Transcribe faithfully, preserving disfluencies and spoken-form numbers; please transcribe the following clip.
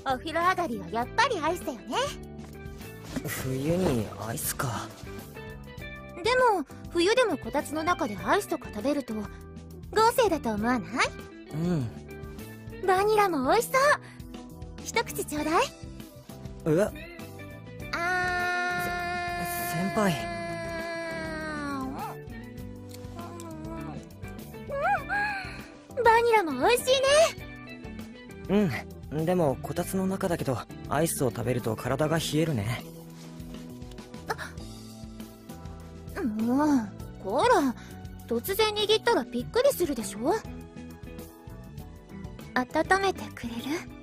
お風呂上がりはやっぱりアイスだよね。 冬にアイスか。 でも冬でもこたつの中でアイスとか食べると豪勢だと思わない？ うん。 バニラも美味しそう。一口ちょうだい。 え？ あー先輩。 バニラも美味しいね。うん。でもこたつの中だけどアイスを食べると体が冷えるね。 もうほら、突然握ったらびっくりするでしょ。温めてくれる？